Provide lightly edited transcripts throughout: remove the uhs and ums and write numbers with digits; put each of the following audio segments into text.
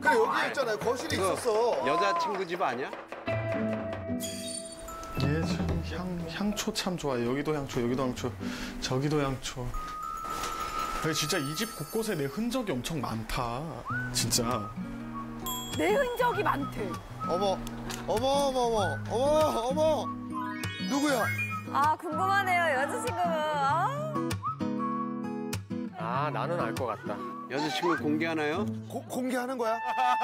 그래, 여기 있잖아요. 거실이 있었어. 여자친구 집 아니야? 얘 참 향초 참 좋아해. 여기도 향초, 여기도 향초, 저기도 향초. 근데 진짜 이 집 곳곳에 내 흔적이 엄청 많다. 진짜. 내 흔적이 많대. 어머, 어머, 어머, 어머, 어머, 어머. 누구야? 아, 궁금하네요, 여자친구분. 아, 나는 알 것 같다. 여자친구 공개하나요? 공개하는 거야?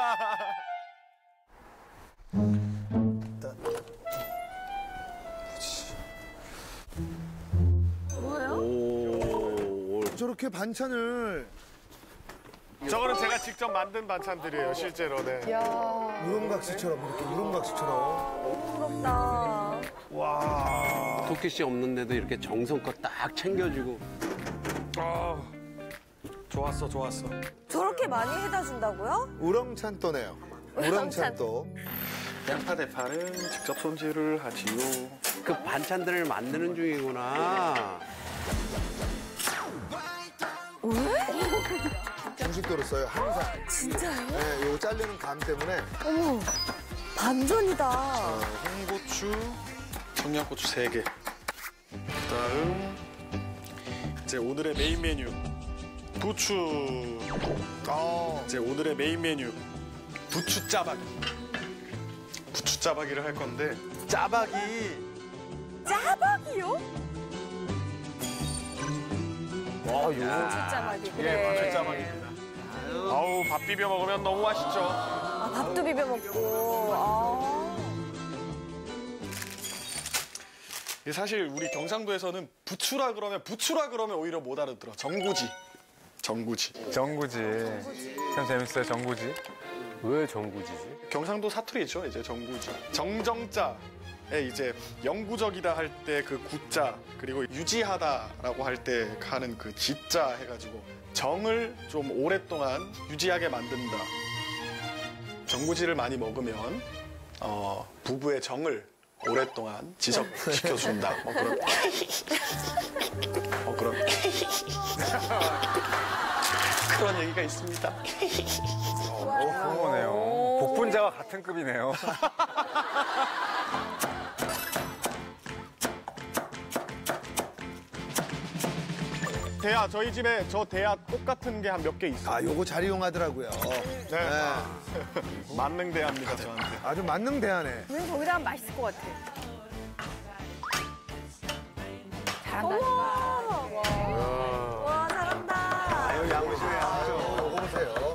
뭐예요? 오. 저렇게 반찬을 저거는 제가 직접 만든 반찬들이에요, 실제로. 네. 우렁각시처럼 이렇게 우렁각시처럼. 부럽다. 토끼 씨 없는데도 이렇게 정성껏 딱 챙겨주고. 좋았어, 좋았어. 저렇게 많이 해다 준다고요? 우렁찬또네요. 우렁찬또. 양파 대파는 직접 손질을 하지요. 그 반찬들을 만드는 중이구나. 중식도로 써요, 항상. 진짜요? 네, 요거 자르는 감 때문에. 어머, 반전이다. 홍고추, 청양고추 3개. 그다음 이제 오늘의 메인 메뉴 부추. 이제 오늘의 메인 메뉴 부추 짜박이. 부추 짜박이를 할 건데 짜박이. 짜박이요? 짜박이. 예, 마늘 짜박입니다. 아우, 밥 비벼 먹으면 너무 맛있죠. 아, 밥도 비벼 먹고. 아. 사실 우리 경상도에서는 부추라 그러면 오히려 못 알아들어. 정구지. 정구지. 정구지. 참 재밌어요, 정구지. 왜 정구지지? 경상도 사투리죠, 이제 정구지. 정정자에 이제 영구적이다 할 때 그 구자, 그리고 유지하다라고 할 때 하는 그 지자 해가지고 정을 좀 오랫동안 유지하게 만든다. 정구지를 많이 먹으면 부부의 정을 오랫동안 지속시켜준다. 그런 그런 얘기가 있습니다. 그러네요. 복분자와 같은 급이네요. 대야, 저희 집에 저 대야 똑같은 게 한 몇 개 있어요. 아, 요거 잘 이용하더라고요. 네. 만능 대야입니다, 저한테. 아주 만능 대하네. 왠 거기다 하면 맛있을 것 같아. 잘한다. 와, 잘한다. 아유, 양심에 양심. 요거 보세요.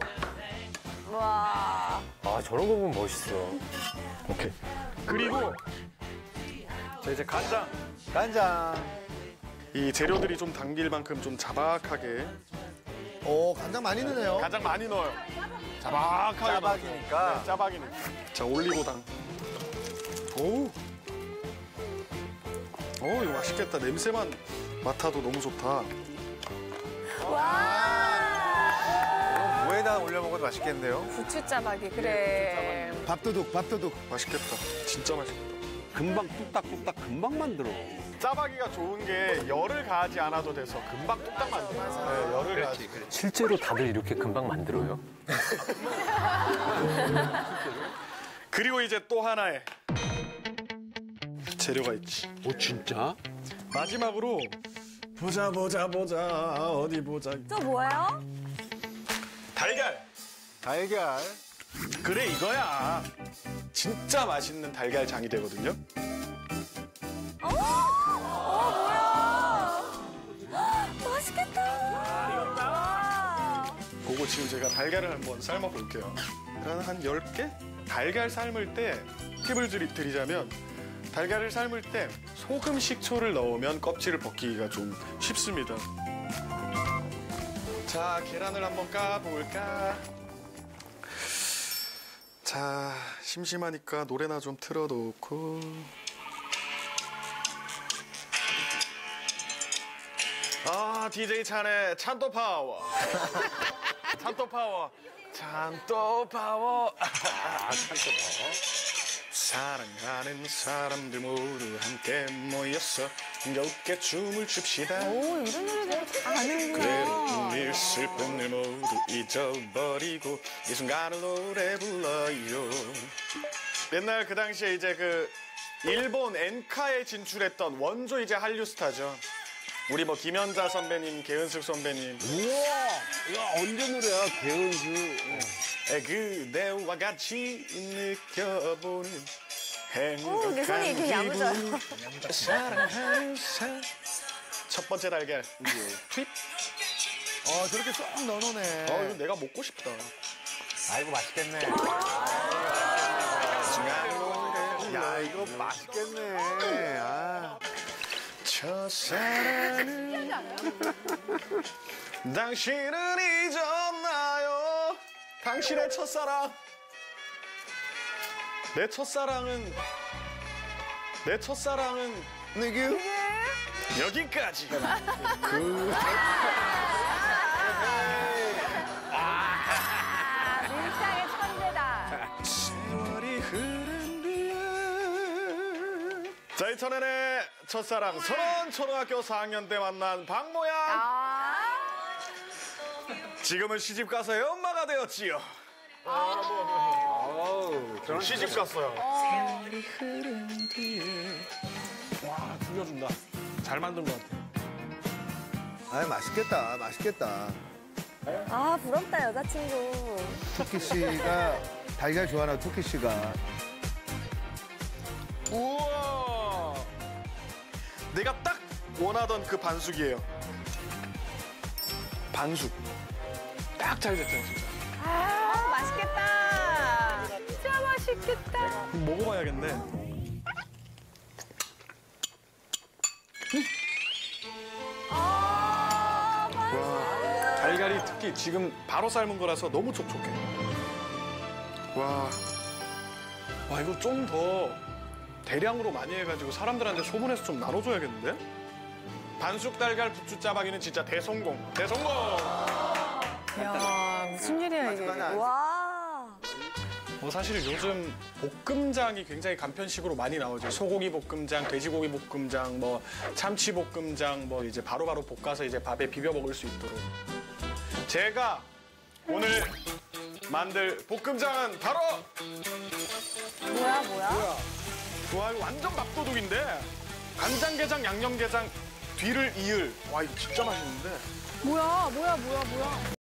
와. 아, 저런 거 보면 멋있어. 오케이. 그리고 자, 이제 간장. 간장. 이 재료들이 좀 당길 만큼 좀 자박하게. 오, 간장 많이 넣네요. 간장 많이 넣어요. 자박하게. 짜박이니까. 네, 짜박이니까. 자, 올리고당. 오우. 이거 맛있겠다. 냄새만 맡아도 너무 좋다. 와. 뭐에다 올려 먹어도 맛있겠는데요? 부추 짜박이, 그래. 밥도둑, 밥도둑. 맛있겠다. 진짜 맛있겠다. 금방 뚝딱뚝딱 금방 만들어. 짜박이가 좋은 게 열을 가하지 않아도 돼서 금방 뚝딱 만들어요. 네, 열을 가하지. 실제로 다들 이렇게 금방 만들어요? 그리고 이제 또 하나의 재료가 있지. 오, 진짜? 마지막으로 보자 어디 보자. 저 뭐예요? 달걀. 달걀. 그래, 이거야. 진짜 맛있는 달걀장이 되거든요. 뭐야? 맛있겠다. 그거 지금 제가 달걀을 한번 삶아 볼게요. 한 10개? 달걀 삶을 때 팁을 드리자면 달걀을 삶을 때 소금, 식초를 넣으면 껍질을 벗기기가 좀 쉽습니다. 자, 계란을 한번 까볼까? 자, 심심하니까 노래나 좀 틀어놓고. DJ 찬의 찬또 파워. 찬또 파워. 찬또 파워. 찬또 파워. 사랑하는 사람들 모두 함께 모였어. 흥겹게 춤을 춥시다. 오, 이런 노래들 다 아는구나. 그래도 슬픔을 모두 잊어버리고 이 순간을 노래 불러요. 옛날 그 당시에 이제 그 일본 엔카에 진출했던 원조 이제 한류 스타죠. 우리 뭐 김연자 선배님, 개은숙 선배님. 우와, 야 언제 노래야? 개은수. 그대와 같이 느껴보는 근데 행복한 손이 이렇게 야무져요. 기분. 사랑하는 첫 번째 달걀. tweet. 저렇게 쏙 넣어놓네. 이거 내가 먹고 싶다. 아이고, 맛있겠네. 야, 이거 맛있겠네. 아. 첫사랑은 당신은 잊었나요? 당신의 첫사랑. 내 첫사랑은 누구? 여기까지. 밀당의 천재다. 세월이 흐른 뒤에 자, 이천엔의 첫사랑 선원 초등학교 4학년 때 만난 박모양. 지금은 시집 가서의 엄마가 되었지요. 시집 갔어요. 와, 죽여준다. 잘 만든 것 같아. 아, 맛있겠다. 맛있겠다. 아, 부럽다, 여자친구. 토끼 씨가 달걀 좋아하나 토끼 씨가. 우와! 내가 딱 원하던 그 반숙이에요. 반숙. 딱 잘 됐잖아, 진짜. 아, 맛있겠다. 진짜 맛있겠다. 먹어봐야겠네. 와, 달걀이 특히 지금 바로 삶은 거라서 너무 촉촉해. 와, 이거 좀 더 대량으로 많이 해가지고 사람들한테 소분해서 좀 나눠줘야겠는데? 반숙 달걀 부추 짜박이는 진짜 대성공. 대성공! 야, 무슨 일이야, 이게. 와. 사실 요즘 볶음장이 굉장히 간편식으로 많이 나오죠. 소고기 볶음장, 돼지고기 볶음장, 뭐 참치 볶음장, 뭐 이제 바로바로 볶아서 이제 밥에 비벼 먹을 수 있도록. 제가 오늘 만들 볶음장은 바로 뭐야? 와, 이거 완전 밥도둑인데 간장게장, 양념게장 뒤를 이을. 와, 이거 진짜 맛있는데. 뭐야?